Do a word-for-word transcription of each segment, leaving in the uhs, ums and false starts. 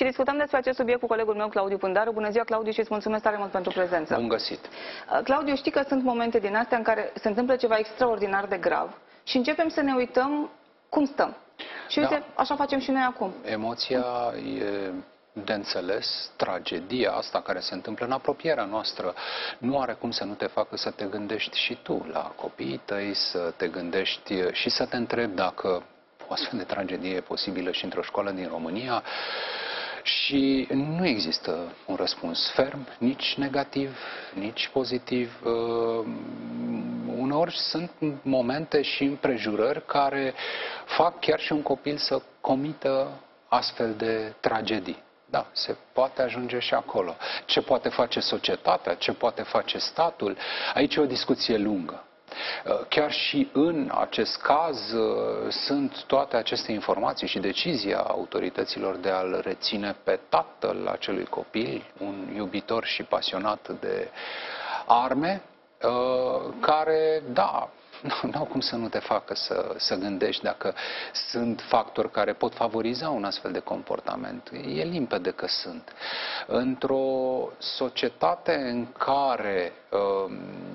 și discutăm despre acest subiect cu colegul meu, Claudiu Pândaru. Bună ziua, Claudiu, și îți mulțumesc tare mult pentru prezență. Bun găsit. Claudiu, știi că sunt momente din astea în care se întâmplă ceva extraordinar de grav și începem să ne uităm cum stăm. Și uite, da, așa facem și noi acum. Emoția e de înțeles, tragedia asta care se întâmplă în apropierea noastră nu are cum să nu te facă să te gândești și tu la copiii tăi, să te gândești și să te întrebi dacă o astfel de tragedie e posibilă și într-o școală din România. Și nu există un răspuns ferm, nici negativ, nici pozitiv. Uh, uneori sunt momente și împrejurări care fac chiar și un copil să comită astfel de tragedii. Da, se poate ajunge și acolo. Ce poate face societatea, ce poate face statul? Aici e o discuție lungă. Chiar și în acest caz sunt toate aceste informații și decizia autorităților de a-l reține pe tatăl acelui copil, un iubitor și pasionat de arme, care, da, nu au cum să nu te facă să, să gândești dacă sunt factori care pot favoriza un astfel de comportament. E limpede că sunt. Într-o societate în care uh,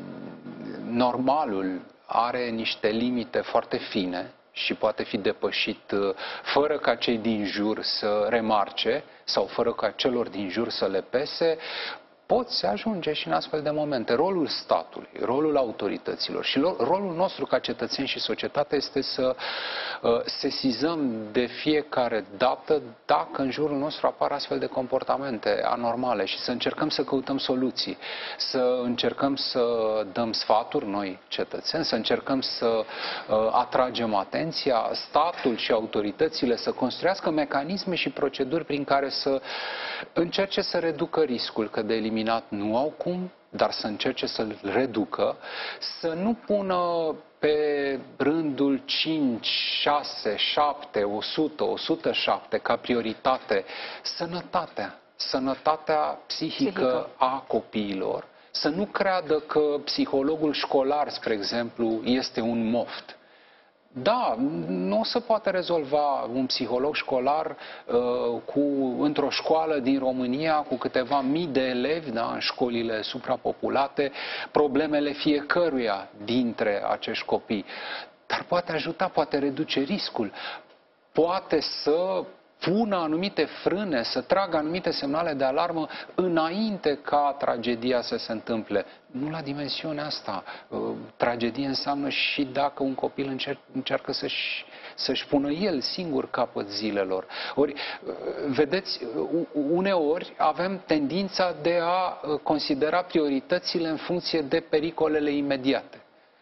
normalul are niște limite foarte fine și poate fi depășit fără ca cei din jur să remarce sau fără ca celor din jur să le pese, poți ajunge și în astfel de momente. Rolul statului, rolul autorităților și rolul nostru ca cetățeni și societate este să uh, sesizăm de fiecare dată dacă în jurul nostru apar astfel de comportamente anormale și să încercăm să căutăm soluții, să încercăm să dăm sfaturi noi cetățeni, să încercăm să uh, atragem atenția, statul și autoritățile să construiască mecanisme și proceduri prin care să încerce să reducă riscul, că de eliminat nu au cum, dar să încerce să-l reducă, să nu pună pe rândul cinci, șase, șapte, o sută, o sută șapte ca prioritate sănătatea, sănătatea psihică, psihică a copiilor, să nu creadă că psihologul școlar, spre exemplu, este un moft. Da, nu se poate rezolva un psiholog școlar uh, cu, într-o școală din România cu câteva mii de elevi, da, în școlile suprapopulate, problemele fiecăruia dintre acești copii. Dar poate ajuta, poate reduce riscul, poate să pună anumite frâne, să tragă anumite semnale de alarmă înainte ca tragedia să se întâmple. Nu la dimensiunea asta. Tragedie înseamnă și dacă un copil încer încearcă să-și să-și pună el singur capăt zilelor. Ori, vedeți, uneori avem tendința de a considera prioritățile în funcție de pericolele imediate.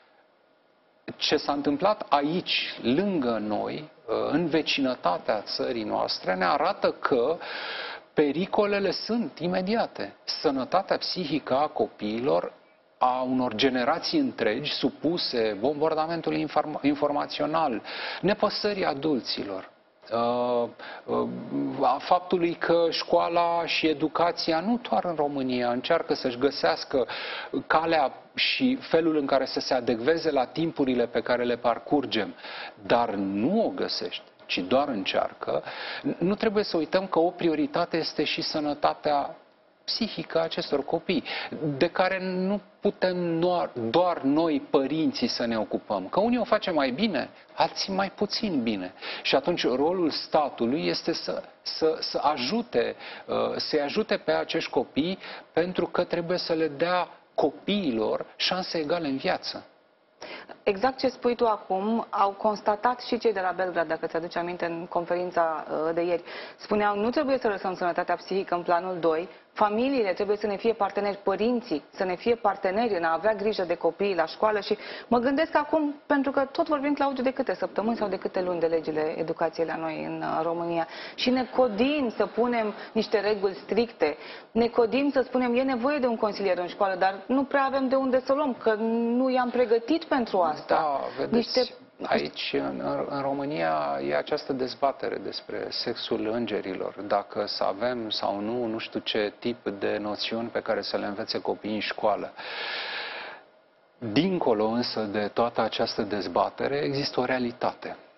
Ce s-a întâmplat aici, lângă noi, în vecinătatea țării noastre, ne arată că pericolele sunt imediate. Sănătatea psihică a copiilor, a unor generații întregi supuse bombardamentului informa informațional, nepăsării adulților, a faptului că școala și educația, nu doar în România, încearcă să-și găsească calea și felul în care să se adecveze la timpurile pe care le parcurgem, dar nu o găsește, ci doar încearcă. Nu trebuie să uităm că o prioritate este și sănătatea psihică a acestor copii, de care nu putem doar noi, părinții, să ne ocupăm. Că unii o facem mai bine, alții mai puțin bine. Și atunci rolul statului este să, să, să ajute, să-i ajute pe acești copii, pentru că trebuie să le dea copiilor șanse egale în viață. Exact ce spui tu acum, au constatat și cei de la Belgrad, dacă ți-aduci aminte, în conferința de ieri. Spuneau, nu trebuie să lăsăm sănătatea psihică în planul doi, familiile trebuie să ne fie parteneri, părinții să ne fie parteneri în a avea grijă de copiii la școală. Și mă gândesc acum, pentru că tot vorbim, Claudiu, de câte săptămâni sau de câte luni de legile educației la noi în România, și ne codim să punem niște reguli stricte, ne codim să spunem, e nevoie de un consilier în școală, dar nu prea avem de unde să luăm, că nu i-am pregătit pentru asta. Da, vedeți, niște... aici, în, în România, e această dezbatere despre sexul îngerilor, dacă să avem sau nu, nu știu ce tip de noțiuni pe care să le învețe copiii în școală. Dincolo însă de toată această dezbatere, există o realitate.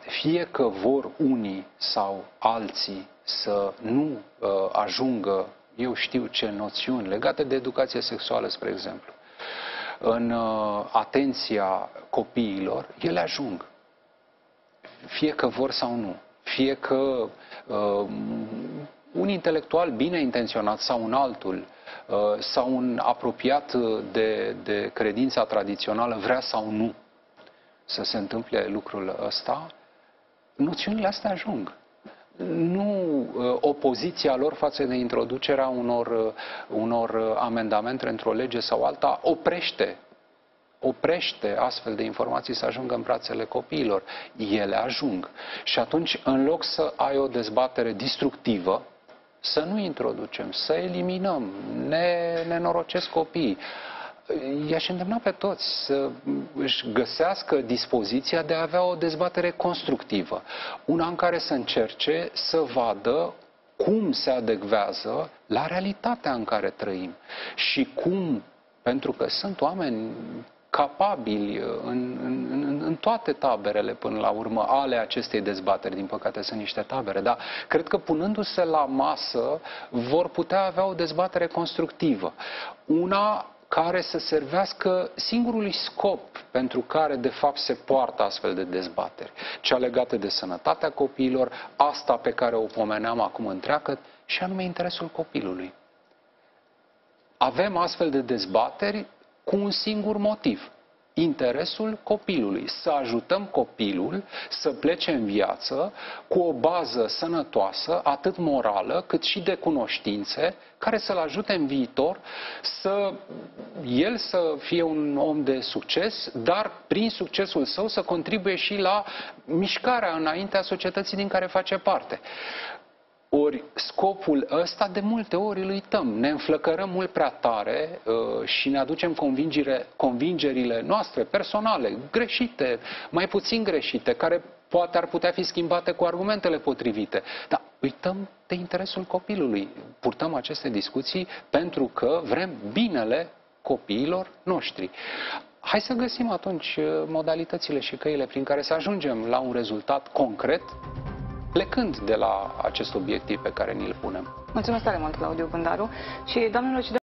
fie că vor unii sau alții să nu uh, ajungă, eu știu ce noțiuni legate de educație sexuală, spre exemplu, în uh, atenția copiilor, ele ajung. Fie că vor sau nu. Fie că uh, un intelectual bine intenționat sau un altul, uh, sau un apropiat de, de credința tradițională vrea sau nu să se întâmple lucrul ăsta, noțiunile astea ajung. Nu uh, opoziția lor față de introducerea unor, uh, unor amendamente într-o lege sau alta oprește oprește astfel de informații să ajungă în brațele copiilor. Ele ajung. Și atunci, în loc să ai o dezbatere destructivă, să nu introducem, să eliminăm, ne nenorocesc copiii. I-aș îndemna pe toți să își găsească dispoziția de a avea o dezbatere constructivă. Una în care să încerce să vadă cum se adecvează la realitatea în care trăim și cum, pentru că sunt oameni capabili în, în, în toate taberele până la urmă ale acestei dezbateri. Din păcate sunt niște tabere, dar cred că punându-se la masă vor putea avea o dezbatere constructivă. Una care să servească singurului scop pentru care de fapt se poartă astfel de dezbateri. Cea legată de sănătatea copiilor, asta pe care o pomeneam acum întreagă, și anume interesul copilului. Avem astfel de dezbateri cu un singur motiv. Interesul copilului. Să ajutăm copilul să plece în viață cu o bază sănătoasă, atât morală, cât și de cunoștințe, care să-l ajute în viitor să el să fie un om de succes, dar prin succesul său să contribuie și la mișcarea înainte a societății din care face parte. Ori scopul ăsta de multe ori îl uităm, ne înflăcărăm mult prea tare uh, și ne aducem convingere, convingerile noastre personale, greșite, mai puțin greșite, care poate ar putea fi schimbate cu argumentele potrivite. Dar uităm de interesul copilului. Purtăm aceste discuții pentru că vrem binele copiilor noștri. Hai să găsim atunci modalitățile și căile prin care să ajungem la un rezultat concret, plecând de la acest obiectiv pe care ni-l punem. Mulțumesc tare mult, Claudiu Gândaru. Și, doamnelor și